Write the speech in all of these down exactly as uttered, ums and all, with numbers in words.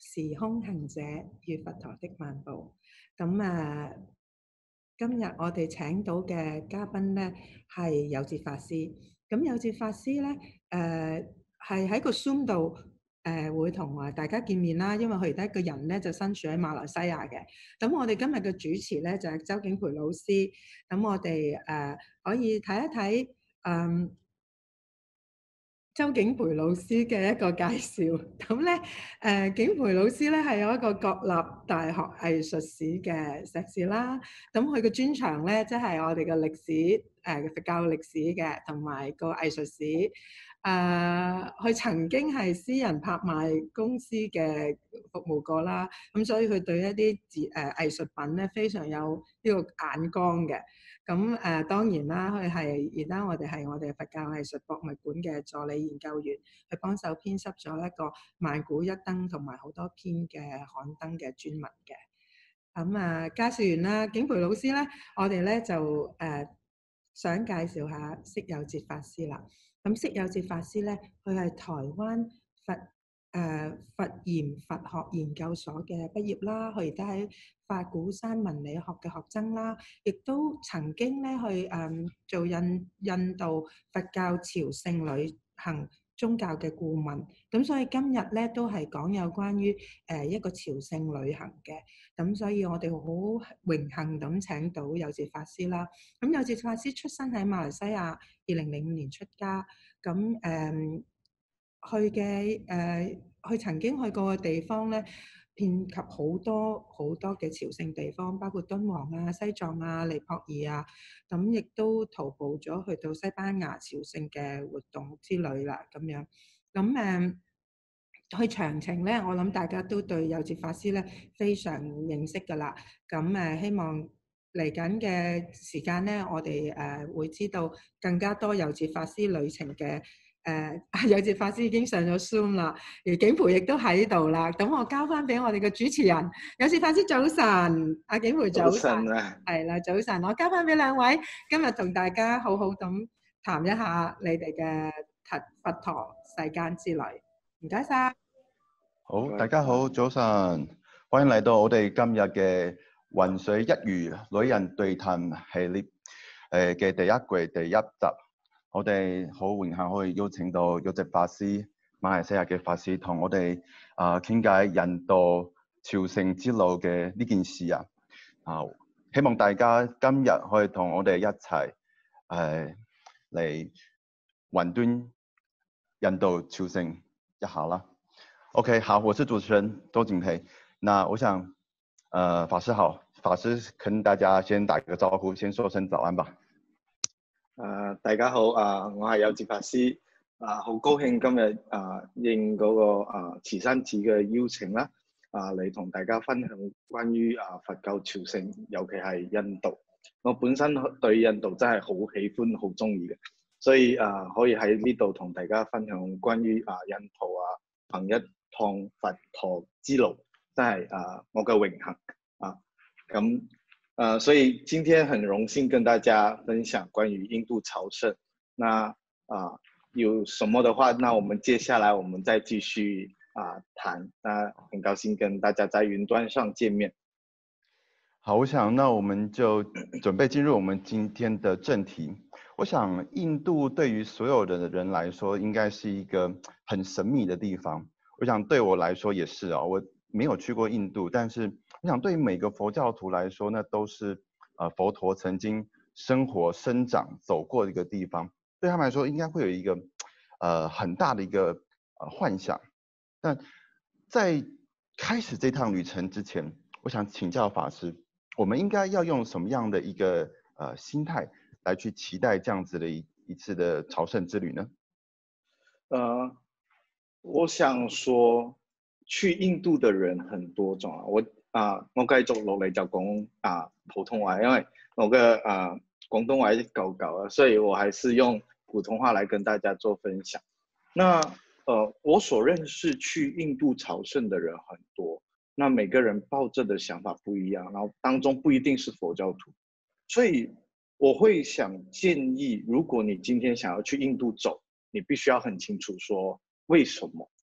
時空行者與佛陀的漫步。咁啊，今日我哋請到嘅嘉賓咧係有節法師。咁有節法師咧，誒係喺個 Zoom 度誒、呃、會同啊大家見面啦。因為佢而家個人咧就身處喺馬來西亞嘅。咁我哋今日嘅主持咧就係、是、周景培老師。咁我哋誒、呃、可以睇一睇誒。呃周景培老師嘅一個介紹，咁咧誒景培老師咧係有一個國立大學藝術史嘅碩士啦，咁佢嘅專長咧即係我哋嘅歷史誒、呃、佛教歷史嘅，同埋個藝術史。誒、呃，佢曾經係私人拍賣公司嘅服務過啦，咁所以佢對一啲字誒藝術品咧非常有呢個眼光嘅。咁誒、呃、當然啦，佢係而家我哋係我哋佛教藝術博物館嘅助理研究員，去幫手編輯咗一個萬古一燈同埋好多篇嘅刊登嘅專文嘅。咁啊，介紹完啦，景培老師咧，我哋咧就誒、呃、想介紹下釋有節法師啦。咁釋有節法師咧，佢係台灣佛誒、呃、佛研佛學研究所嘅畢業啦，佢而家喺法鼓山文理學嘅學生啦，亦都曾經咧去誒、嗯、做印印度佛教朝聖旅行宗教嘅顧問，咁所以今日咧都係講有關於誒、呃、一個朝聖旅行嘅，咁所以我哋好榮幸咁請到有節法師啦。咁有節法師出生喺馬來西亞，二零零五年出家，咁誒、嗯、去嘅誒，佢、呃、曾經去過嘅地方咧，遍及好多好多嘅朝聖地方，包括敦煌啊、西藏啊、尼泊爾啊，咁亦都徒步咗去到西班牙朝聖嘅活動之類啦，咁樣。咁誒、嗯、去詳情咧，我諗大家都對有節法師咧非常認識㗎啦。咁誒希望嚟緊嘅時間咧，我哋誒、呃、會知道更加多有節法師旅程嘅。誒、uh, 有節法師已經上咗 Zoom 啦，而景培亦都喺度啦。咁我交翻俾我哋嘅主持人，有節法師早晨，阿景培早晨，係啦早晨，我交翻俾兩位，今日同大家好好咁談一下你哋嘅佛陀世間之旅。唔該晒。 好，大家好，早晨，歡迎嚟到我哋今日嘅雲水一魚女人對談系列誒嘅第一季第一集。我哋好榮幸可以邀請到有節法師，馬來西亞嘅法師，同我哋啊傾偈印度朝聖之路嘅呢件事啊！啊，希望大家今日可以同我哋一齊誒嚟雲端印度朝聖一下啦。OK， 好，我是主持人周景培。那我想，呃，法師好，法師跟大家先打個招呼，先說聲早安吧。 誒、uh, 大家好，啊、uh, 我係有節法師，啊、uh, 好高興今日啊、uh, 應嗰、那個啊慈山寺嘅邀請啦，啊嚟同大家分享關於啊、uh, 佛教朝聖，尤其係印度。我本身對印度真係好喜歡、好中意嘅，所以啊、uh, 可以喺呢度同大家分享關於啊、uh, 印度啊行一趟佛陀之路，真係啊、uh, 我嘅榮幸啊咁。Uh, 呃，所以今天很榮幸跟大家分享關於印度朝聖。那啊、呃，有什麼的話，那我們接下來我們再繼續啊、呃、談。那很高興跟大家在雲端上見面。 好，我想那我們就準備進入我們今天的正題。我想印度對於所有的人來說，應該是一個很神秘的地方。我想對我來說也是啊，我沒有去過印度，但是我想對於每個佛教徒來說，那都是呃佛陀曾經生活、生長、走過的一個地方。對他們來說，應該會有一個呃很大的一個呃幻想。但在開始這趟旅程之前，我想請教法師，我們應該要用什麼樣的一個呃心態來去期待這樣子的一一次的朝聖之旅呢？ 呃，我想說，去印度的人很多種啊。我啊、呃，我繼續落嚟就講啊、呃、普通話，因為我嘅啊廣東話搞搞啊，所以我還是用普通話來跟大家做分享。那呃，我所認識去印度朝聖的人很多，那每個人抱着的想法不一樣，然後當中不一定是佛教徒，所以我會想建議，如果你今天想要去印度走，你必須要很清楚說為什麼。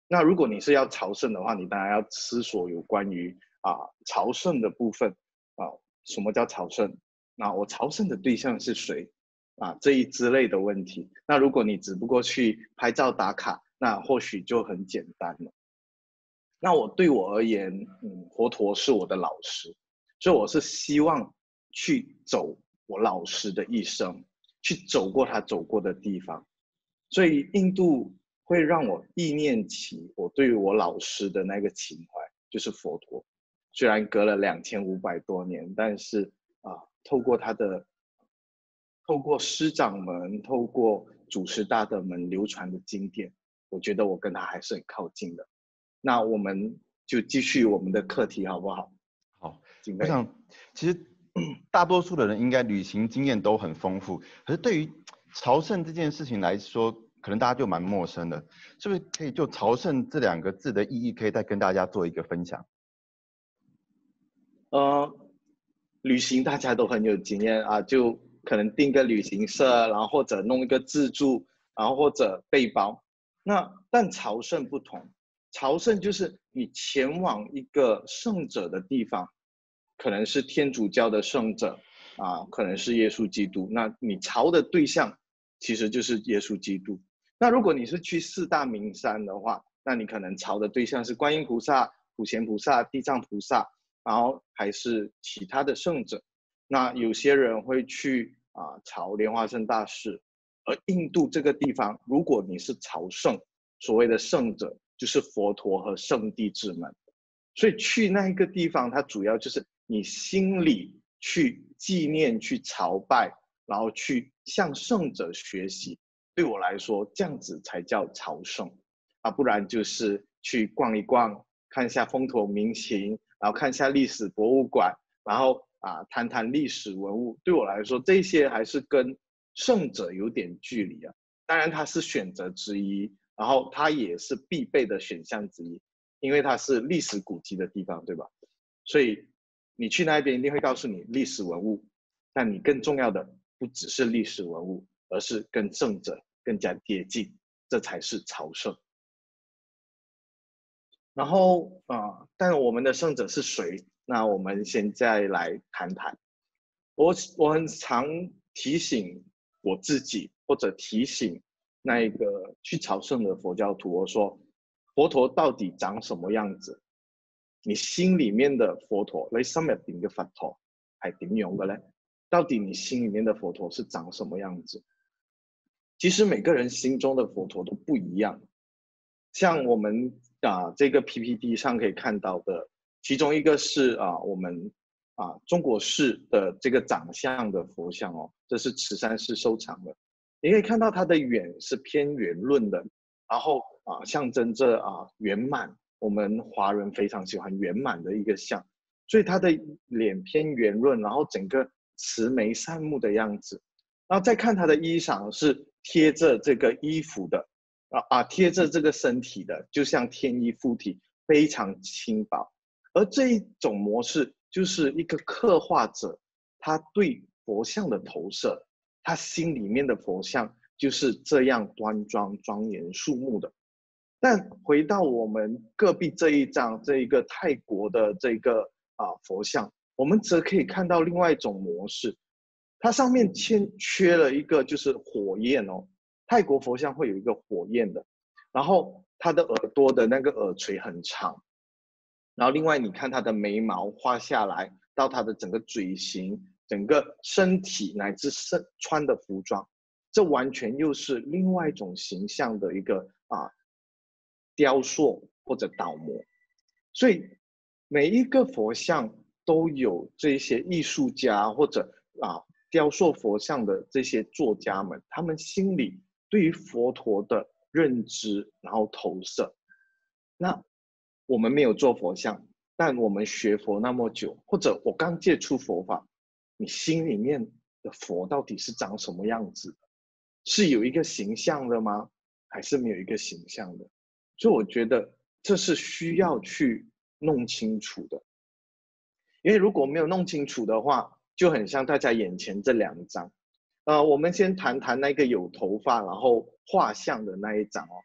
那如果你是要朝圣的话，你当然要思索有关于啊朝圣的部分啊，什么叫朝圣？那我朝圣的对象是谁？啊，这一之类的问题。那如果你只不过去拍照打卡，那或许就很简单了。那我对我而言，嗯，佛陀是我的老师，所以我是希望去走我老师的一生，去走过他走过的地方。所以印度会让我意念起我对于我老师的那个情怀，就是佛陀。虽然隔了两千五百多年，但是啊，透过他的，透过师长们，透过祖师大德们流传的经典，我觉得我跟他还是很靠近的。那我们就继续我们的课题，好不好？ 好，我想其实大多数的人应该旅行经验都很丰富，可是对于朝圣这件事情来说，可能大家就蛮陌生的，是不是可以就朝圣这两个字的意义，可以再跟大家做一个分享？ 呃，旅行大家都很有经验啊，就可能订个旅行社，然后或者弄一个自助，然后或者背包。那但朝圣不同，朝圣就是你前往一个圣者的地方，可能是天主教的圣者啊，可能是耶稣基督。那你朝的对象其实就是耶稣基督。那如果你是去四大名山的话，那你可能朝的对象是观音菩萨、普贤菩萨、地藏菩萨，然后还是其他的圣者。那有些人会去啊朝莲花生大士。而印度这个地方，如果你是朝圣，所谓的圣者就是佛陀和圣地之门，所以去那一个地方，它主要就是你心里去纪念、去朝拜，然后去向圣者学习。对我来说，这样子才叫朝圣啊，不然就是去逛一逛，看一下风土民情，然后看一下历史博物馆，然后啊谈谈历史文物。对我来说，这些还是跟圣者有点距离啊，当然它是选择之一，然后它也是必备的选项之一，因为它是历史古迹的地方，对吧？所以你去那边一定会告诉你历史文物，但你更重要的不只是历史文物，而是跟圣者更加接近，这才是朝圣。然后啊、呃，但我们的圣者是谁？那我们现在来谈谈。我我很常提醒我自己，或者提醒那一个去朝圣的佛教徒，我说佛陀到底长什么样子？你心里面的佛陀，你心入邊嘅佛陀係點樣嘅咧？到底你心里面的佛陀是長什麼樣子？其實每個人心中的佛陀都不一樣。像我們啊，這個 P P T 上可以看到的，其中一個是啊，我們啊中國式的這個長相的佛像哦，這是慈山寺收藏的。你可以看到它的圓是偏圓潤的，然後啊象徵着啊圓滿。我們華人非常喜歡圓滿的一個像，所以他的臉偏圓潤，然後整個慈眉善目的樣子。然後再看他的衣裳是貼着這個衣服的，啊啊貼着這個身體的，就像天衣附體，非常輕薄。而這一種模式就是一個刻畫者他對佛像的投射，他心裡面的佛像就是這樣端莊莊嚴肅穆的。但回到我們隔壁這一張，這一個泰國的這個啊佛像，我們則可以看到另外一種模式，它上面欠缺了一個就是火焰哦。泰國佛像會有一個火焰的，然後它的耳朵的那個耳垂很長，然後另外你看它的眉毛畫下來，到它的整個嘴型、整個身體乃至身穿的服裝，這完全又是另外一種形象的一個啊。雕塑或者倒模，所以每一個佛像都有這些藝術家或者啊雕塑佛像的這些作家們，他們心裡對於佛陀的認知，然後投射。那我們沒有做佛像，但我們學佛那麼久，或者我剛接觸佛法，你心裡面的佛到底是長什麼樣子？是有一個形象的嗎？還是沒有一個形象的？所以我覺得這是需要去弄清楚的，因為如果沒有弄清楚的話，就很像大家眼前這兩張。呃，我們先談談那個有頭髮然後畫像的那一張哦。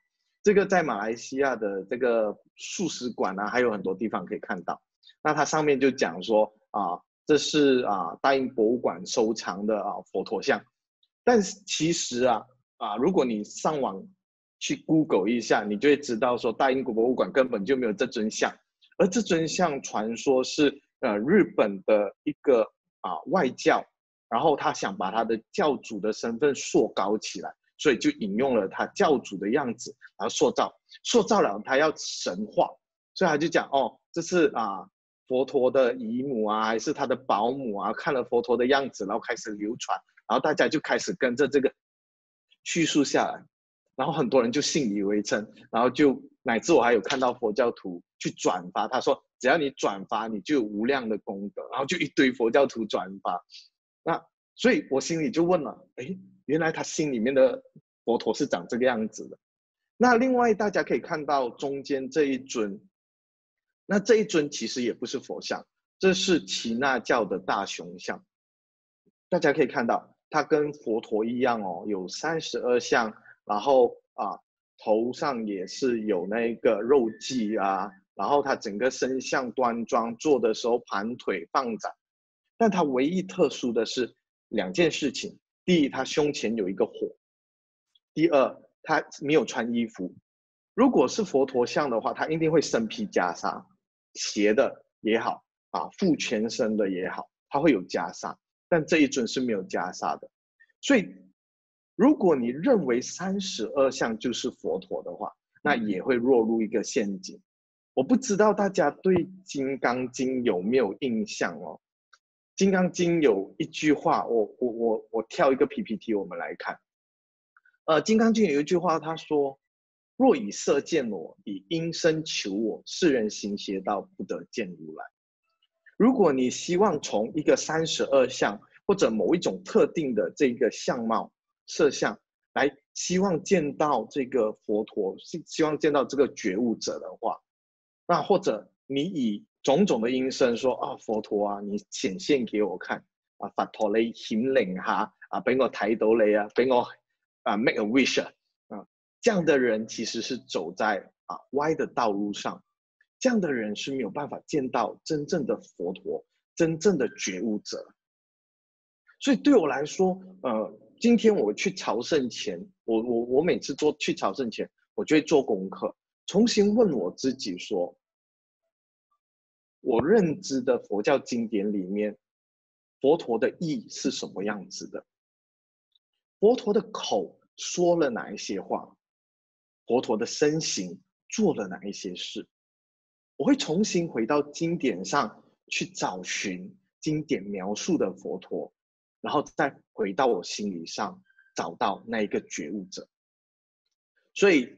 这个在马来西亚的这个素食馆啊，还有很多地方可以看到。那它上面就讲说啊，这是啊大英博物馆收藏的啊佛陀像。但是其实啊啊，如果你上网去 Google 一下，你就会知道说大英博物馆根本就没有这尊像，而这尊像传说是呃日本的一个啊外教，然后他想把他的教主的身份塑高起来。所以就引用了他教主的样子，然后塑造，塑造了他要神化，所以他就讲哦，这是啊佛陀的姨母啊，还是他的保姆啊，看了佛陀的样子，然后开始流传，然后大家就开始跟着这个叙述下来，然后很多人就信以为真，然后就乃至我还有看到佛教徒去转发，他说只要你转发，你就有无量的功德，然后就一堆佛教徒转发，那所以我心里就问了，哎。原来他心里面的佛陀是长这个样子的。那另外大家可以看到中间这一尊，那这一尊其实也不是佛像，这是耆那教的大雄像。大家可以看到，它跟佛陀一样哦，有三十二相，然后啊头上也是有那个肉髻啊，然后他整个身相端庄，坐的时候盘腿放掌。但他唯一特殊的是两件事情。第一，他胸前有一个火；第二，他没有穿衣服。如果是佛陀像的话，他一定会身披袈裟，斜的也好啊，覆全身的也好，他会有袈裟。但这一尊是没有袈裟的。所以，如果你认为三十二相就是佛陀的话，那也会落入一个陷阱。我不知道大家对《金刚经》有没有印象哦？《金刚经》有一句话，我我我我跳一个 P P T， 我们来看。呃，《金刚经》有一句话，他说：“若以色见我，以音声求我，世人行邪道，不得见如来。”如果你希望从一个三十二相或者某一种特定的这个相貌色相来希望见到这个佛陀，希望见到这个觉悟者的话，那或者你以种种的音声說啊，佛陀啊，你顯現給我看啊，佛陀你顯靈下啊，俾我睇到你啊，俾我啊 make a wish 啊，這樣的人其實是走在啊歪的道路上，這樣的人是沒有辦法見到真正的佛陀，真正的覺悟者。所以對我來說，呃，今天我去朝聖前，我我我每次做去朝聖前，我就會做功課，重新問我自己說。我認知的佛教經典裡面，佛陀的意是什麼樣子的？佛陀的口說了哪一些話？佛陀的身形做了哪一些事？我會重新回到經典上去找尋經典描述的佛陀，然後再回到我心理上找到那一個覺悟者。所以，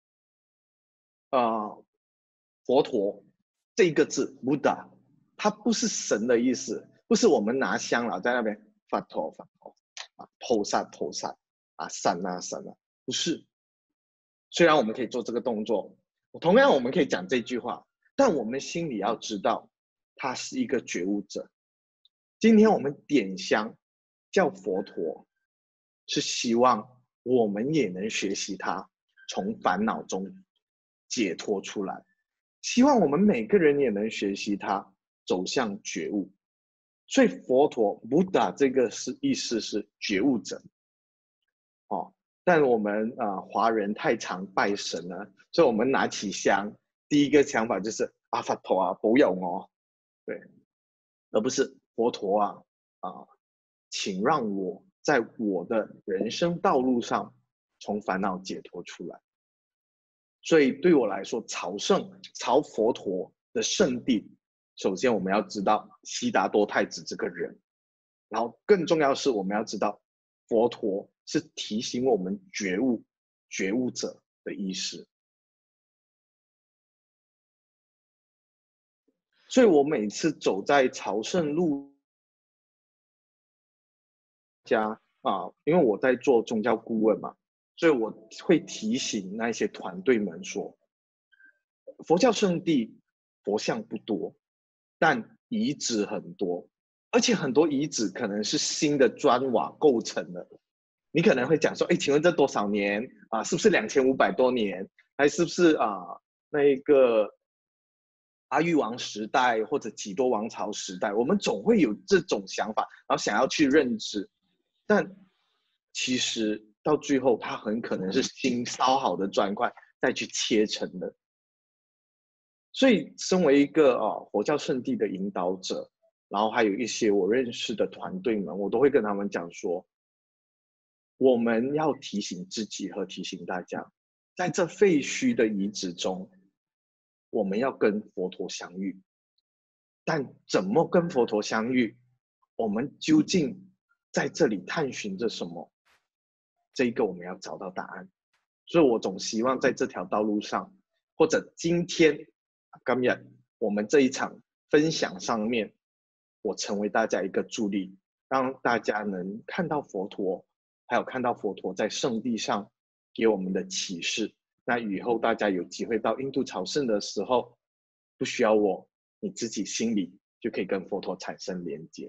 呃，佛陀。這一個字 Buddha， 它不是神的意思，不是我們拿香了在那邊佛陀佛陀啊，菩薩菩薩啊，神啊神啊，不是。雖然我們可以做這個動作，同樣我們可以講這句話，但我們心裡要知道，他是一個覺悟者。今天我們點香叫佛陀，是希望我們也能學習他，從煩惱中解脫出來。希望我們每個人也能學習他走向覺悟，所以佛陀 Buddha 這個是意思是覺悟者，哦，但我們啊、呃、華人太常拜神了，所以我們拿起香，第一個想法就是啊佛陀啊保佑我，對，而不是佛陀啊啊、呃，請讓我在我的人生道路上從煩惱解脫出來。所以對我來說，朝聖朝佛陀的聖地，首先我們要知道悉達多太子這個人，然後更重要的是我們要知道佛陀是提醒我們覺悟覺悟者的意思。所以我每次走在朝聖路家啊，因為我在做宗教顧問嘛。所以我會提醒那些團隊們說，佛教聖地佛像不多，但遺址很多，而且很多遺址可能是新的磚瓦構成的。你可能會講說，哎，請問這多少年啊？是不是兩千五百多年？ 还是不是啊、呃、那一个阿育王时代或者几多王朝时代，我们总会有这种想法，然后想要去认知，但其实到最后，它很可能是新烧好的砖块再去切成的。所以，身为一个啊佛教圣地的引导者，然后还有一些我认识的团队们，我都会跟他们讲说，我们要提醒自己和提醒大家，在这废墟的遗址中，我们要跟佛陀相遇。但怎么跟佛陀相遇？我们究竟在这里探寻着什么？这一个我们要找到答案。所以我总希望在这条道路上，或者今天今日我们这一场分享上面，我成为大家一个助力，让大家能看到佛陀，还有看到佛陀在圣地上给我们的启示。那以后大家有机会到印度朝圣的时候，不需要我，你自己心里就可以跟佛陀产生连接。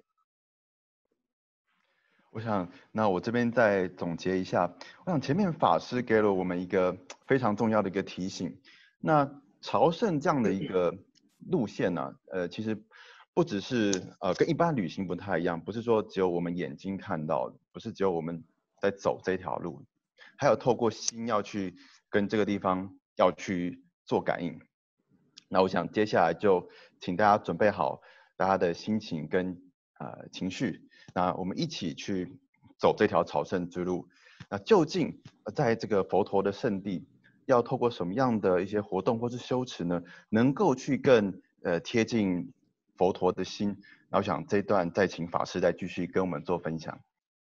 我想，那我这边再总结一下。我想前面法师给了我们一个非常重要的一个提醒。那朝圣这样的一个路线呢、啊，呃，其实不只是呃跟一般旅行不太一样，不是说只有我们眼睛看到的，不是只有我们在走这条路，还有透过心要去跟这个地方要去做感应。那我想接下来就请大家准备好大家的心情跟呃情绪。那我们一起去走这条朝圣之路。那究竟在这个佛陀的圣地，要透过什么样的一些活动或是修持呢，能够去更呃贴近佛陀的心？那我想这一段再请法师再继续跟我们做分享。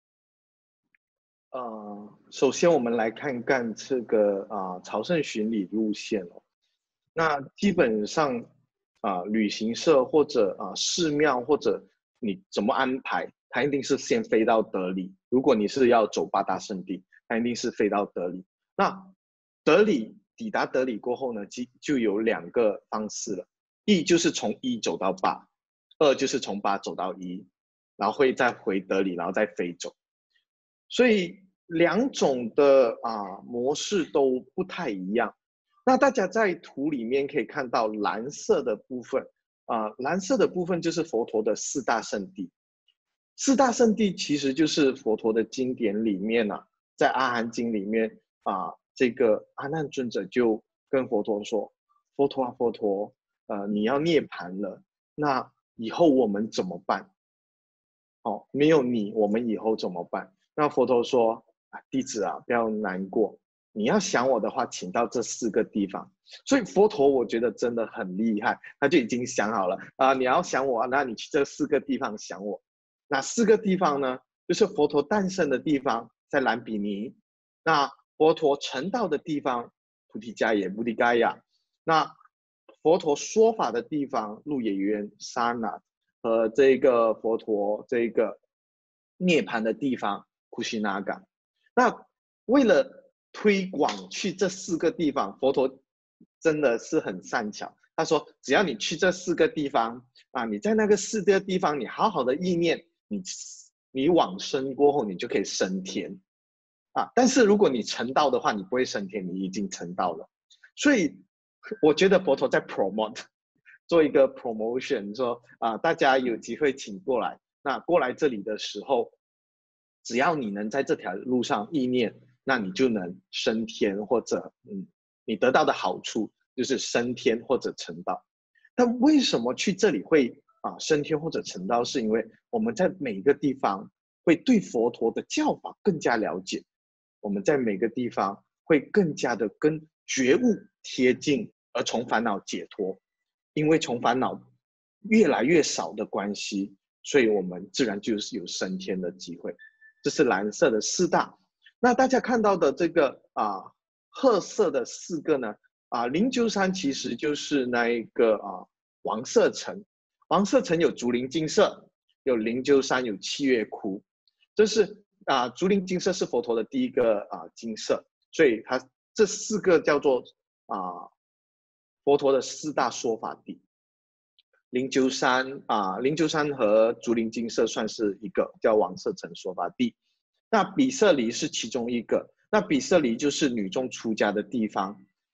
呃，首先我们来看看这个啊、呃、朝圣巡礼路线哦。那基本上啊、呃、旅行社或者啊、呃、寺庙或者你怎么安排，它一定是先飞到德里。如果你是要走八大圣地，它一定是飞到德里。那德里抵达德里过后呢，就就有两个方式了，一就是从一走到八，二就是从八走到一，然后会再回德里，然后再飞走。所以两种的啊模式都不太一样。那大家在图里面可以看到蓝色的部分啊，蓝色的部分就是佛陀的四大圣地。四大圣地其实就是佛陀的经典里面啊，在阿含经里面啊，这个阿难尊者就跟佛陀说：“佛陀啊，佛陀，呃，你要涅槃了，那以后我们怎么办？哦，没有你，我们以后怎么办？”那佛陀说：“啊，弟子啊，不要难过。你要想我的话，请到这四个地方。”所以佛陀我觉得真的很厉害，他就已经想好了啊、呃，你要想我，那你去这四个地方想我。哪四个地方呢？就是佛陀诞生的地方，在兰比尼；那佛陀成道的地方，菩提迦耶、菩提伽亚；那佛陀说法的地方，鹿野园、沙那，和这个佛陀这个涅槃的地方，库西那嘎。那为了推广去这四个地方，佛陀真的是很善巧。他说，只要你去这四个地方啊，你在那个四个地方，你好好的意念，你你往生过后，你就可以升天啊。但是如果你成道的话，你不会升天，你已经成道了。所以我觉得佛陀在 promote 做一个 promotion， 说啊，大家有机会请过来。那过来这里的时候，只要你能在这条路上意念，那你就能升天，或者嗯，你得到的好处就是升天或者成道。但为什么去这里会啊升天或者成道？是因为我们在每个地方会对佛陀的教法更加了解，我们在每个地方会更加的跟觉悟贴近，而从烦恼解脱。因为从烦恼越来越少的关系，所以我们自然就是有升天的机会。这是蓝色的四大。那大家看到的这个啊褐色的四个呢？啊，灵鹫山其实就是那一个啊王舍城。王舍城有竹林精舍，有灵鹫山，有七月窟。这是啊竹林精舍是佛陀的第一个啊精舍，所以它这四个叫做啊佛陀的四大说法地。灵鹫山啊，灵鹫山和竹林精舍算是一个叫王舍城说法地。那比舍离是其中一个。那比舍离就是女众出家的地方。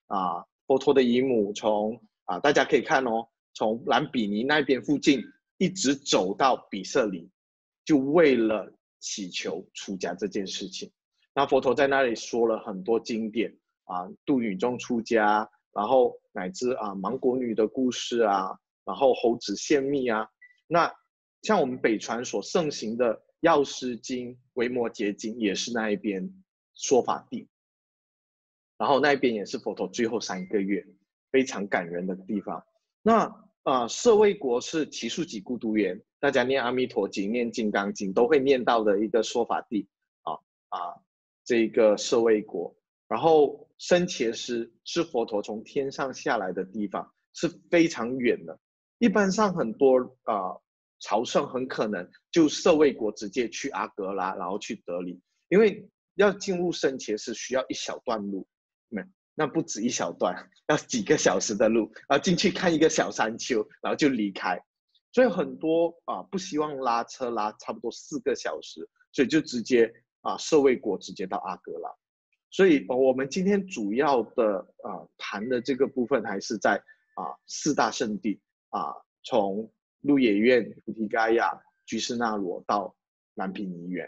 啊，佛陀的姨母从啊，大家可以看哦，从兰比尼那边附近一直走到比舍里，就为了祈求出家这件事情。那佛陀在那里说了很多经典啊，度女众出家，然后乃至啊芒果女的故事啊，然后猴子献蜜啊。那像我们北传所盛行的药师经、维摩诘经，也是那一边说法地。然后那边也是佛陀最后三个月非常感人的地方。那呃，舍卫国是祇树给孤独园，大家念阿弥陀经、念金刚经都会念到的一个说法地啊啊，这个舍卫国。然后僧伽师是佛陀从天上下来的地方，是非常远的。一般上很多啊、呃、朝圣很可能就舍卫国直接去阿格拉，然后去德里，因为要进入僧伽师需要一小段路。那不止一小段，要几个小时的路，然后进去看一个小山丘，然后就离开。所以很多啊不希望拉车拉差不多四个小时，所以就直接啊舍卫国直接到阿格拉。所以、呃、我们今天主要的啊谈的这个部分还是在啊四大圣地啊，从鹿野苑、菩提伽亚、居士那罗到兰毗尼园。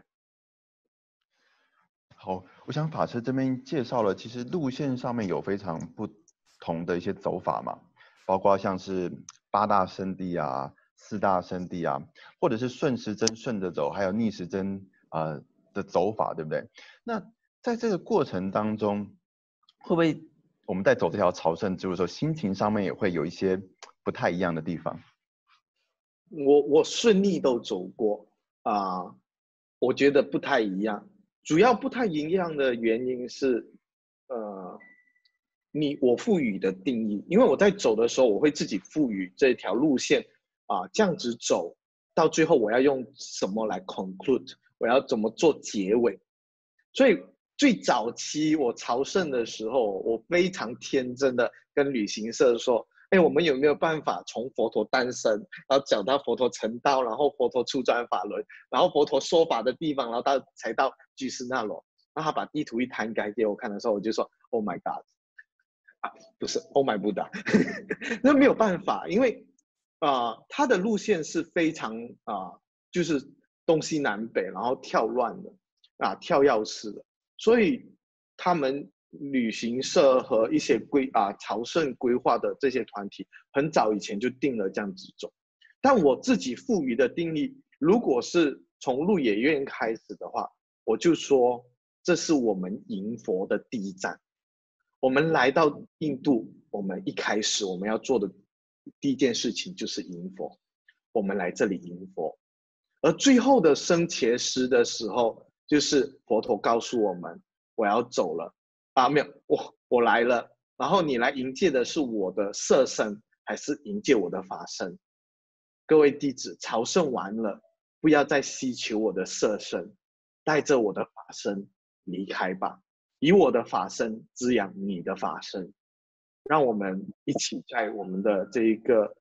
好，我想法师这边介绍了，其实路线上面有非常不同的一些走法嘛，包括像是八大圣地啊、四大圣地啊，或者是顺时针顺着走，还有逆时针呃的走法，对不对？那在这个过程当中，会不会我们在走这条朝圣之路的时候，心情上面也会有一些不太一样的地方？ 我我顺利都走过啊、呃，我觉得不太一样。主要不太一样的原因是，呃，你我赋予的定义，因为我在走的时候，我会自己赋予这条路线啊、呃，这样子走到最后，我要用什么来 conclude， 我要怎么做结尾。所以最早期我朝圣的时候，我非常天真的跟旅行社说，哎，我们有没有办法从佛陀诞生，然后讲到佛陀成道，然后佛陀出转法轮，然后佛陀说法的地方，然后到才到居士那罗。然后他把地图一摊开给我看的时候，我就说 Oh my God， 啊，不是 Oh my Buddha， 那没有办法，因为啊、呃，他的路线是非常啊、呃，就是东西南北，然后跳乱的啊，跳跃式的，所以他们旅行社和一些规啊朝圣规划的这些团体，很早以前就定了这样子走。但我自己赋予的定义，如果是从鹿野苑开始的话，我就说这是我们迎佛的第一站。我们来到印度，我们一开始我们要做的第一件事情就是迎佛，我们来这里迎佛。而最后的僧伽师的时候，就是佛陀告诉我们，我要走了啊，没有，我我来了，然后你来迎接的是我的色身，还是迎接我的法身？各位弟子，朝圣完了，不要再希求我的色身，带着我的法身离开吧，以我的法身滋养你的法身。让我们一起在我们的这一个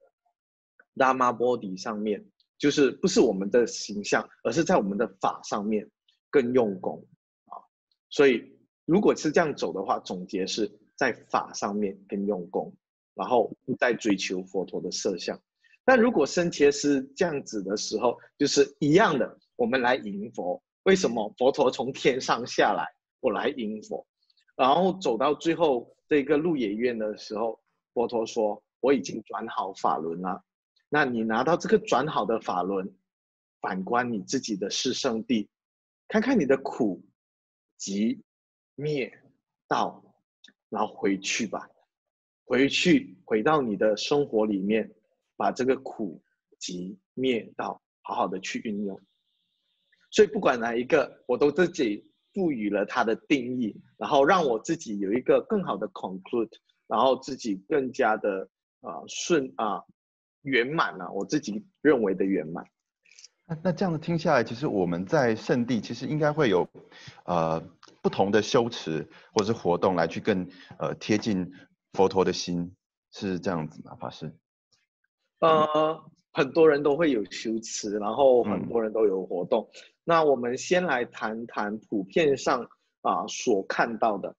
Dharma Body 上面，就是不是我们的形象，而是在我们的法上面更用功啊。所以如果是这样走的话，总结是在法上面更用功，然后不再追求佛陀的色相。但如果僧伽师这样子的时候，就是一样的，我们来迎佛。为什么佛陀从天上下来，我来迎佛？然后走到最后这个鹿野苑的时候，佛陀说：“我已经转好法轮了。那你拿到这个转好的法轮，反观你自己的四圣地，看看你的苦、集、灭、道，然后回去吧，回去回到你的生活里面。”把这个苦集灭道好好的去运用。所以不管哪一个，我都自己赋予了它的定义，然后让我自己有一个更好的 conclude， 然后自己更加的啊、呃、顺啊、呃、圆满了、啊、我自己认为的圆满。 那那这样子听下来，其实我们在圣地其实应该会有呃不同的修持或者是活动来去更呃贴近佛陀的心，是这样子吗，法师？ 呃，很多人都会有修持，然后很多人都有活动。嗯、那我们先来谈谈普遍上啊、呃、所看到的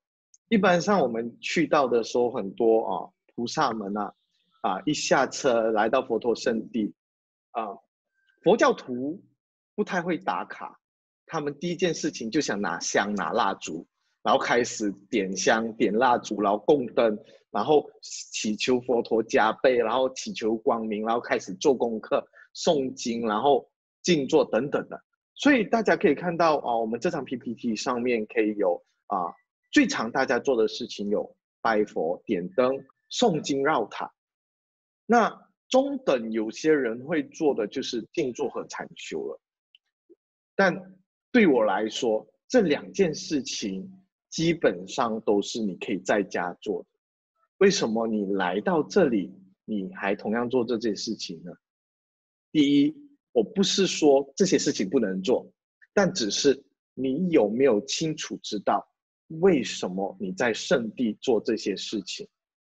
一般上我们去到的时候，很多啊菩萨们啊啊一下车来到佛陀圣地啊，佛教徒不太会打卡，他们第一件事情就想拿香拿蜡烛，然后开始点香点蜡烛，然后供灯，然后祈求佛陀加倍，然后祈求光明，然后开始做功课、诵经，然后静坐等等的。所以大家可以看到啊，我们这张 P P T 上面可以有啊。最常大家做的事情有拜佛、点灯、诵经、绕塔。那中等有些人会做的就是静坐和禅修了。但对我来说，这两件事情基本上都是你可以在家做的。为什么你来到这里，你还同样做这件事情呢？第一，我不是说这些事情不能做，但只是你有没有清楚知道为什么你在圣地做这些事情？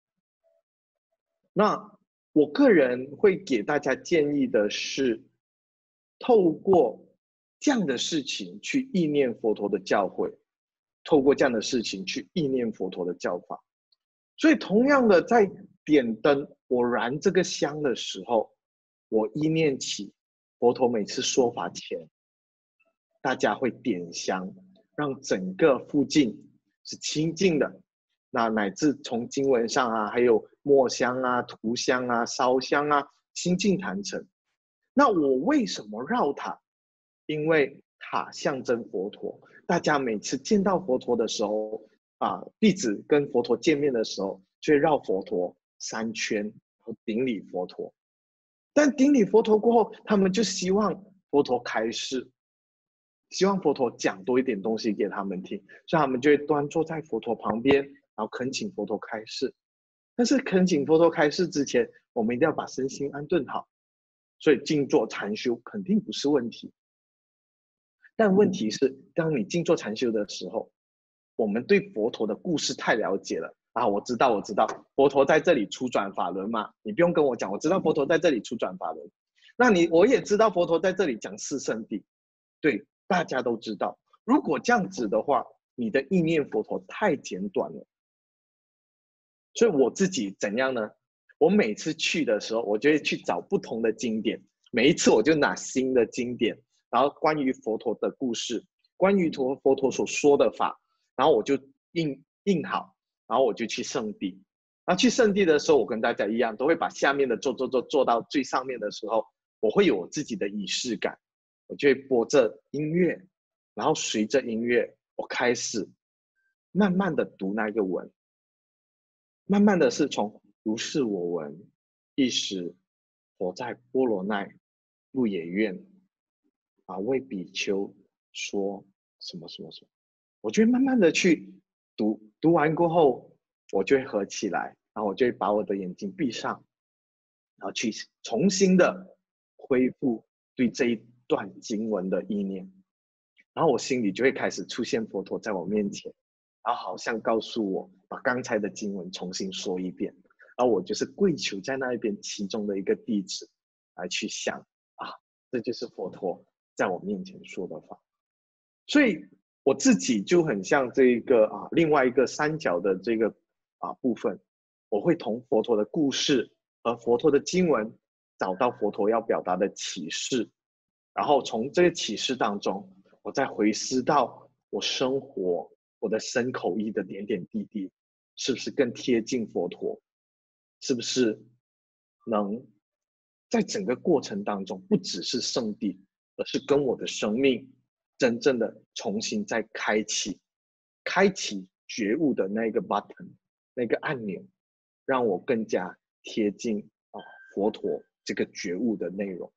那我个人会给大家建议的是，透过这样的事情去意念佛陀的教诲，透过这样的事情去意念佛陀的教法。所以同样的，在点灯，我燃这个香的时候，我意念起佛陀每次说法前，大家会点香，让整个附近是清净的。那乃至从经文上啊，还有墨香啊、涂香啊、烧香啊，清净坛城。那我为什么绕塔？因为塔象征佛陀，大家每次见到佛陀的时候啊，弟子跟佛陀见面的时候，就会绕佛陀三圈，然后顶礼佛陀。但顶礼佛陀过后，他们就希望佛陀开示，希望佛陀讲多一点东西给他们听，所以他们就会端坐在佛陀旁边，然后恳请佛陀开示。但是恳请佛陀开示之前，我们一定要把身心安顿好，所以静坐禅修肯定不是问题。但问题是，当你静坐禅修的时候，我们对佛陀的故事太了解了啊！我知道，我知道，佛陀在这里出转法轮嘛，你不用跟我讲，我知道佛陀在这里出转法轮。那你我也知道佛陀在这里讲四圣谛，对，大家都知道。如果这样子的话，你的意念佛陀太简短了。所以我自己怎样呢？我每次去的时候，我就会去找不同的经典，每一次我就拿新的经典。然后关于佛陀的故事，关于佛佛陀所说的法，然后我就印印好，然后我就去圣地。然后去圣地的时候，我跟大家一样，都会把下面的做做做做到最上面的时候，我会有我自己的仪式感，我就会播着音乐，然后随着音乐，我开始慢慢的读那个文，慢慢的是从如是我闻，一时佛在波罗奈鹿野苑。啊，为比丘说什么什么什么，我就会慢慢的去读，读完过后，我就会合起来，然后我就会把我的眼睛闭上，然后去重新的恢复对这一段经文的意念，然后我心里就会开始出现佛陀在我面前，然后好像告诉我把刚才的经文重新说一遍，然后我就是跪求在那一边其中的一个弟子来去想啊，这就是佛陀在我面前说的话。所以我自己就很像这一个啊，另外一个三角的这个啊部分，我会从佛陀的故事和佛陀的经文找到佛陀要表达的启示，然后从这个启示当中，我再回思到我生活我的身口意的点点滴滴，是不是更贴近佛陀？是不是能在整个过程当中，不只是圣地，而是跟我的生命真正的重新再开启，开启觉悟的那个 button， 那个按钮，让我更加贴近啊佛陀这个觉悟的内容。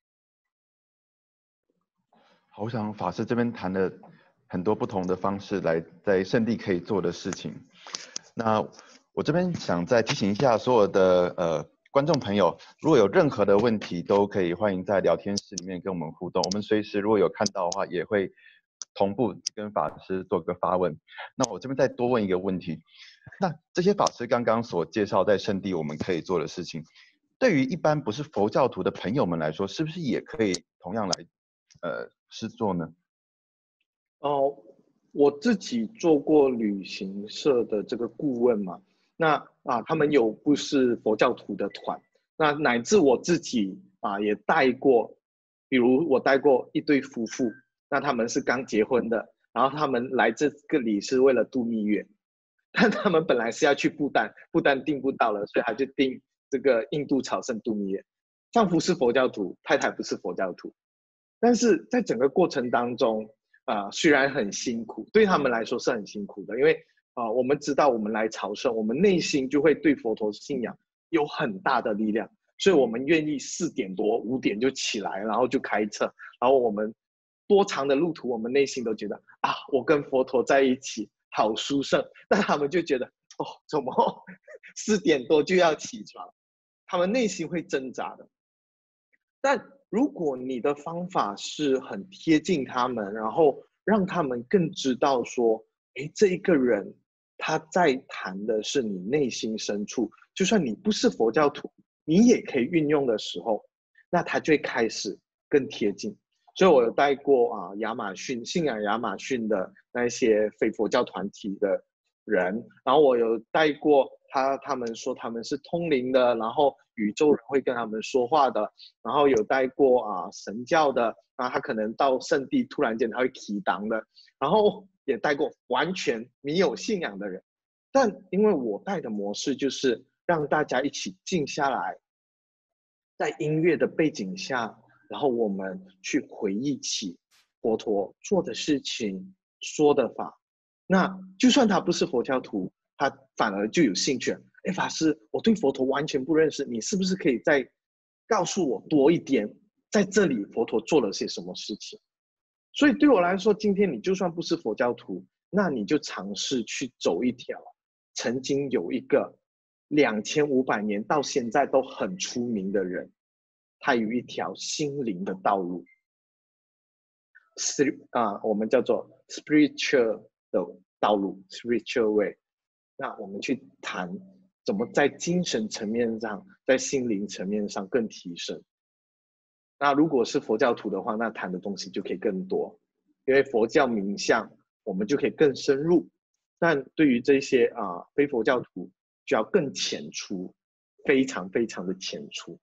好，我想法师这边谈了很多不同的方式来在圣地可以做的事情。那我这边想再提醒一下所有的呃观众朋友，如果有任何的问题，都可以欢迎在聊天室里面跟我们互动。我们随时如果有看到的话，也会同步跟法师做个发问。那我这边再多问一个问题，那这些法师刚刚所介绍在圣地我们可以做的事情，对于一般不是佛教徒的朋友们来说，是不是也可以同样来呃施作呢？ 哦， 我自己做过旅行社的这个顾问嘛，那啊，他们有不是佛教徒的团，那乃至我自己啊也带过，比如我带过一对夫妇，那他们是刚结婚的，然后他们来这个里是为了度蜜月，但他们本来是要去不丹，不丹订不到了，所以他就订这个印度朝圣度蜜月。丈夫是佛教徒，太太不是佛教徒，但是在整个过程当中，啊、呃，虽然很辛苦，对他们来说是很辛苦的，因为啊、呃，我们知道我们来朝圣，我们内心就会对佛陀信仰有很大的力量，所以我们愿意四点多、五点就起来，然后就开车，然后我们多长的路途，我们内心都觉得啊，我跟佛陀在一起好殊胜，但他们就觉得哦，怎么四点多就要起床？他们内心会挣扎的。但如果你的方法是很贴近他们，然后让他们更知道说，哎，这一个人他在谈的是你内心深处，就算你不是佛教徒，你也可以运用的时候，那他就会开始更贴近。所以我有带过啊亚马逊信仰亚马逊的那些非佛教团体的人，然后我有带过他，他们说他们是通灵的，然后宇宙人会跟他们说话的，然后有带过啊神教的，啊他可能到圣地突然间他会起档的，然后也带过完全没有信仰的人，但因为我带的模式就是让大家一起静下来，在音乐的背景下，然后我们去回忆起佛陀做的事情、说的法。那就算他不是佛教徒，他反而就有兴趣了。哎，法师，我对佛陀完全不认识，你是不是可以再告诉我多一点，在这里佛陀做了些什么事情？所以对我来说，今天你就算不是佛教徒，那你就尝试去走一条曾经有一个两千五百年到现在都很出名的人，他有一条心灵的道路，啊，我们叫做 spiritual 的道路 ，spiritual way。那我们去谈怎么在精神层面上，在心灵层面上更提升。那如果是佛教徒的话，那谈的东西就可以更多，因为佛教冥想我们就可以更深入。但对于这些啊、呃、非佛教徒，就要更浅出，非常非常的浅出。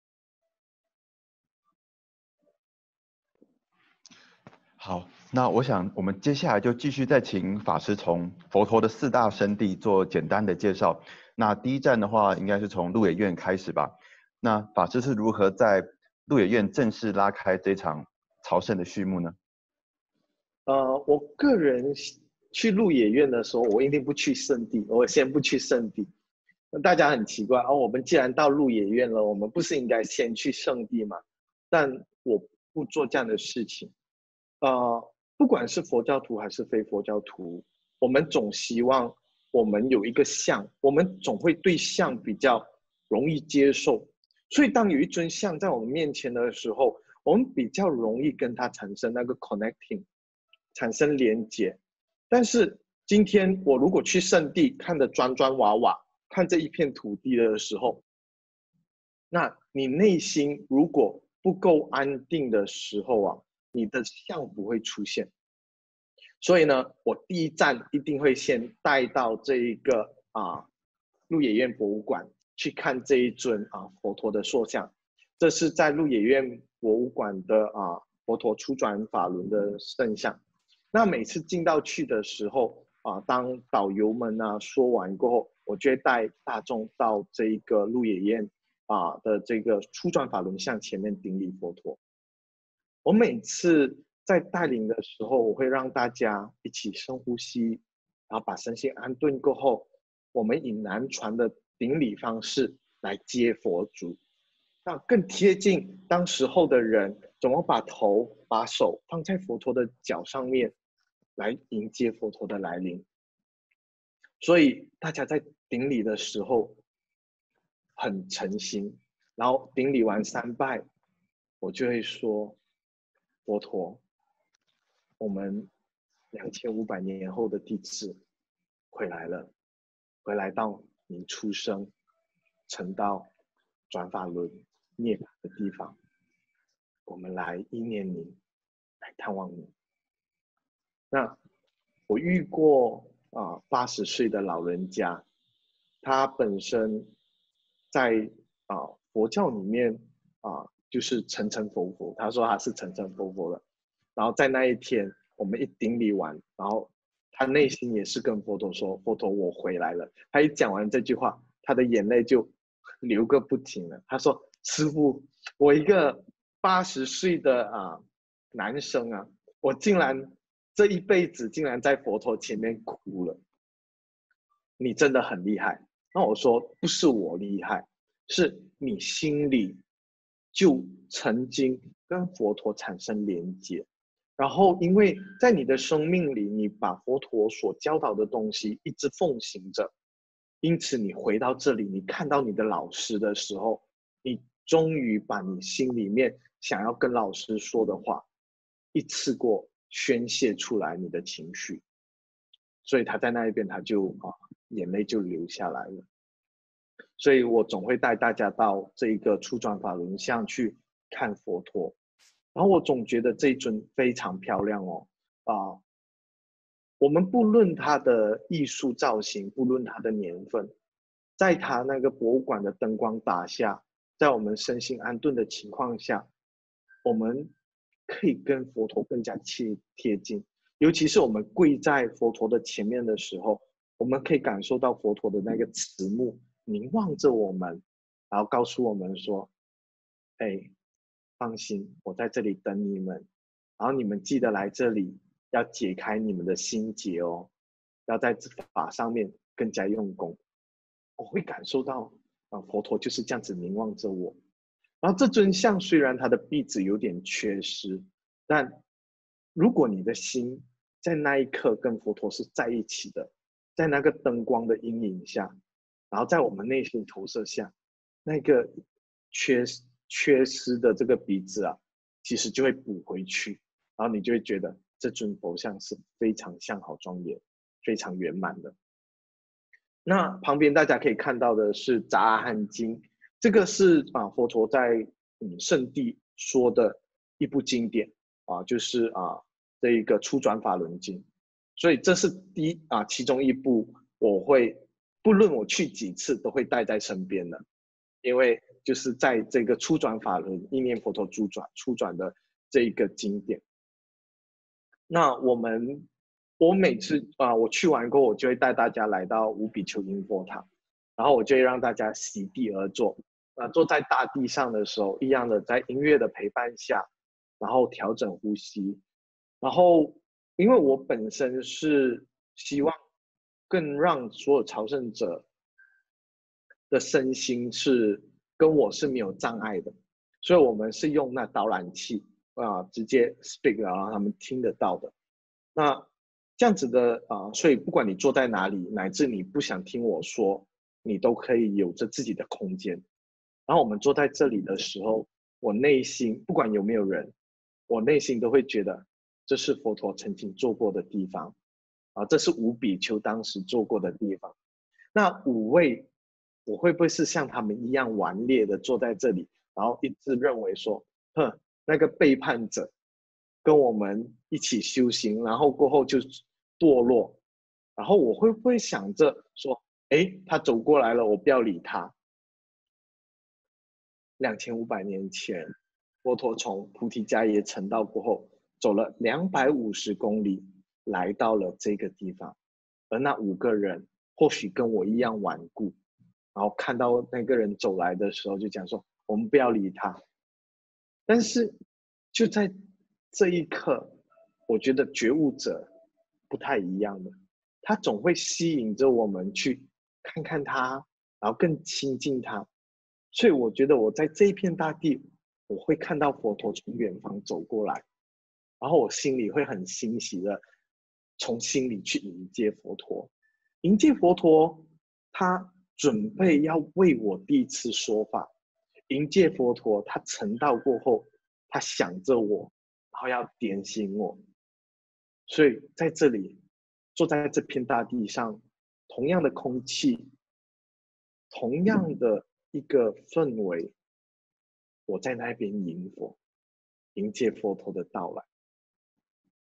好，那我想我们接下来就继续再请法师从佛陀的四大圣地做简单的介绍。那第一站的话，应该是从鹿野苑开始吧。那法师是如何在鹿野苑正式拉开这场朝圣的序幕呢？ 呃，我个人去鹿野苑的时候，我一定不去圣地，我先不去圣地。大家很奇怪哦，我们既然到鹿野苑了，我们不是应该先去圣地吗？但我不做这样的事情。呃，不管是佛教徒还是非佛教徒，我们总希望我们有一个像，我们总会对像比较容易接受。所以当有一尊像在我们面前的时候，我们比较容易跟它产生那个 connecting， 产生连接。但是今天我如果去圣地看着砖砖瓦瓦，看这一片土地的时候，那你内心如果不够安定的时候啊，你的像不会出现。所以呢，我第一站一定会先带到这一个啊鹿野苑博物馆去看这一尊啊佛陀的塑像。这是在鹿野苑博物馆的啊佛陀初转法轮的圣像。那每次进到去的时候啊，当导游们啊说完过后，我就会带大众到这一个鹿野苑啊的这个初转法轮像前面顶礼佛陀。我每次在带领的时候，我会让大家一起深呼吸，然后把身心安顿过后，我们以南传的顶礼方式来接佛足，那更贴近当时候的人怎么把头、把手放在佛陀的脚上面，来迎接佛陀的来临。所以大家在顶礼的时候很诚心，然后顶礼完三拜，我就会说。佛陀，我们两千五百年后的弟子回来了，回来到您出生、成道、转法轮、涅槃的地方，我们来依念您，来探望您。那我遇过啊八十岁的老人家，他本身在啊佛教里面啊就是诚诚佛佛，他说他是诚诚佛佛的。然后在那一天，我们一顶礼完，然后他内心也是跟佛陀说：“佛陀，我回来了。”他一讲完这句话，他的眼泪就流个不停了。他说：“师父，我一个八十岁的啊男生啊，我竟然这一辈子竟然在佛陀前面哭了，你真的很厉害。”那我说：“不是我厉害，是你心里就曾经跟佛陀产生连接。”然后，因为在你的生命里，你把佛陀所教导的东西一直奉行着，因此你回到这里，你看到你的老师的时候，你终于把你心里面想要跟老师说的话，一次过宣泄出来你的情绪。所以他在那一边，他就啊，眼泪就流下来了。所以我总会带大家到这一个初转法轮像去看佛陀。然后我总觉得这一尊非常漂亮哦，啊、呃，我们不论它的艺术造型，不论它的年份，在它那个博物馆的灯光打下，在我们身心安顿的情况下，我们可以跟佛陀更加贴贴近。尤其是我们跪在佛陀的前面的时候，我们可以感受到佛陀的那个慈目凝望着我们，然后告诉我们说：“哎。”放心，我在这里等你们，然后你们记得来这里，要解开你们的心结哦，要在法上面更加用功。我会感受到啊，佛陀就是这样子凝望着我。然后这尊像虽然它的壁纸有点缺失，但如果你的心在那一刻跟佛陀是在一起的，在那个灯光的阴影下，然后在我们内心投射下，那个缺失。缺失的这个鼻子啊，其实就会补回去，然后你就会觉得这尊佛像是非常相好庄严、非常圆满的。那旁边大家可以看到的是《杂阿含经》，这个是啊佛陀在嗯圣地说的一部经典啊，就是啊这一个初转法轮经，所以这是第一啊其中一部我会不论我去几次都会带在身边的。因为就是在这个初转法轮意念佛陀初转初转的这一个经典。那我们我每次啊、呃、我去完过后，我就会带大家来到无比丘因佛堂，然后我就会让大家席地而坐。那坐在大地上的时候，一样的在音乐的陪伴下，然后调整呼吸。然后因为我本身是希望更让所有朝圣者的身心是跟我是没有障碍的，所以我们是用那导览器啊，直接 speak 然后他们听得到的。那这样子的啊，所以不管你坐在哪里，乃至你不想听我说，你都可以有着自己的空间。然后我们坐在这里的时候，我内心不管有没有人，我内心都会觉得这是佛陀曾经坐过的地方啊，这是五比丘当时坐过的地方。那五位，我会不会是像他们一样顽劣的坐在这里，然后一直认为说，哼，那个背叛者跟我们一起修行，然后过后就堕落，然后我会不会想着说，哎，他走过来了，我不要理他。两千五百年前，佛陀从菩提迦耶成道过后，走了两百五十公里，来到了这个地方，而那五个人或许跟我一样顽固，然后看到那个人走来的时候，就讲说我们不要理他。但是就在这一刻，我觉得觉悟者不太一样的，他总会吸引着我们去看看他，然后更亲近他。所以我觉得我在这一片大地，我会看到佛陀从远方走过来，然后我心里会很欣喜的从心里去迎接佛陀。迎接佛陀，他准备要为我第一次说法。迎接佛陀，他成道过后，他想着我，然后要点醒我。所以在这里，坐在这片大地上，同样的空气，同样的一个氛围，我在那边迎佛，迎接佛陀的到来。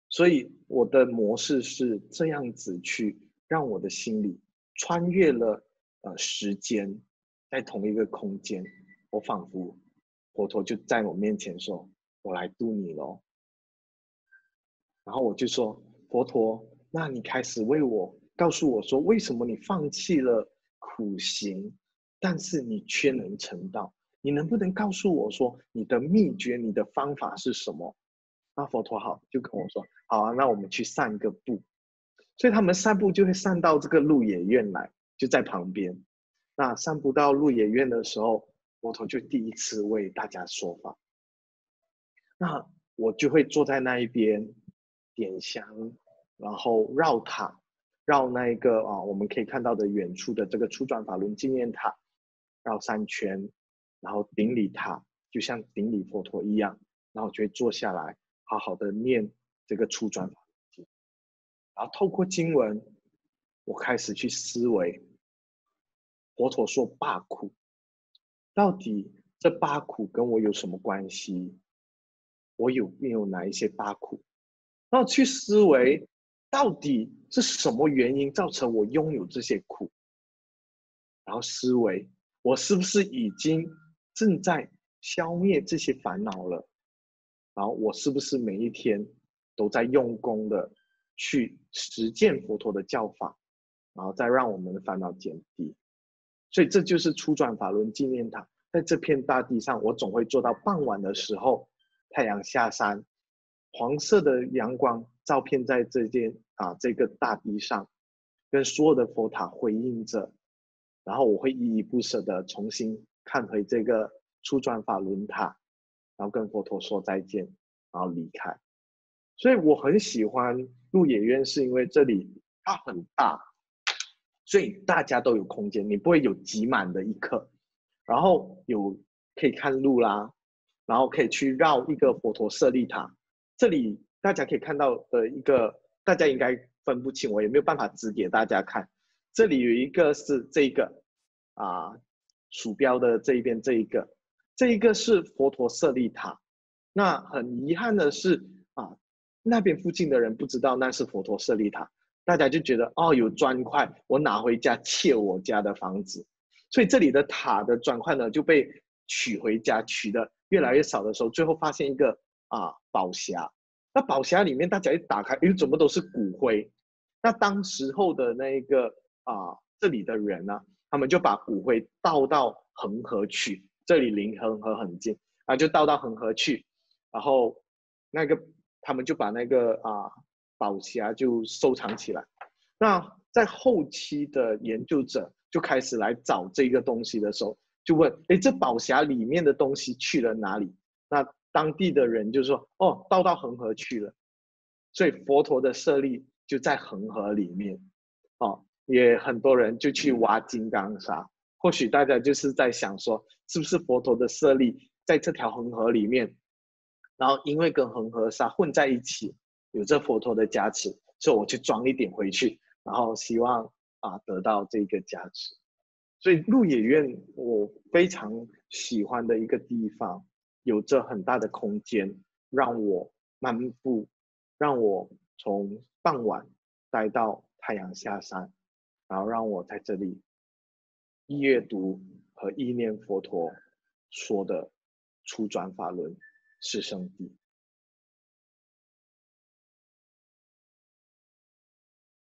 所以我的模式是这样子去让我的心里穿越了呃时间，在同一个空间，我仿佛佛陀就在我面前说：“我来度你咯。”然后我就说：“佛陀，那你开始为我告诉我说，为什么你放弃了苦行，但是你却能成道？你能不能告诉我说你的秘诀、你的方法是什么？”那佛陀好就跟我说：“好啊，那我们去散个步。”所以他们散步就会散到这个鹿野苑来，就在旁边。那散步到鹿野苑的时候，佛陀就第一次为大家说法。那我就会坐在那一边点香，然后绕塔，绕那一个啊，我们可以看到的远处的这个初转法轮纪念塔，绕三圈，然后顶礼塔，就像顶礼佛陀一样，然后就会坐下来，好好的念这个初转法轮经，然后透过经文，我开始去思维，佛陀说八苦，到底这八苦跟我有什么关系？我有没有哪一些八苦？然后去思维，到底是什么原因造成我拥有这些苦？然后思维，我是不是已经正在消灭这些烦恼了？然后我是不是每一天都在用功的去实践佛陀的教法，然后再让我们的烦恼减低？所以这就是初转法轮纪念塔，在这片大地上，我总会做到傍晚的时候，太阳下山，黄色的阳光照片在这件啊这个大地上，跟所有的佛塔回应着，然后我会依依不舍的重新看回这个初转法轮塔，然后跟佛陀说再见，然后离开。所以我很喜欢鹿野苑，是因为这里它很大，所以大家都有空间，你不会有挤满的一刻。然后有可以看路啦，然后可以去绕一个佛陀舍利塔。这里大家可以看到的一个，大家应该分不清，我也没有办法指给大家看。这里有一个是这个啊，鼠标的这一边这一个，这一个是佛陀舍利塔。那很遗憾的是啊，那边附近的人不知道那是佛陀舍利塔。大家就觉得哦，有砖块，我拿回家砌我家的房子，所以这里的塔的砖块呢就被取回家，取的越来越少的时候，最后发现一个啊宝匣。那宝匣里面大家一打开，因为怎么都是骨灰。那当时候的那个啊这里的人呢、啊，他们就把骨灰倒到恒河去，这里离恒河很近啊，就倒到恒河去，然后那个他们就把那个啊。宝匣就收藏起来。那在后期的研究者就开始来找这个东西的时候，就问：哎，这宝匣里面的东西去了哪里？那当地的人就说：哦，倒到恒河去了。所以佛陀的舍利就在恒河里面。哦，也很多人就去挖金刚砂。或许大家就是在想说，是不是佛陀的舍利在这条恒河里面，然后因为跟恒河沙混在一起，有这佛陀的加持，所以我去装一点回去，然后希望啊得到这个加持。所以鹿野苑我非常喜欢的一个地方，有着很大的空间，让我漫步，让我从傍晚待到太阳下山，然后让我在这里阅读和意念佛陀说的初转法轮是圣地。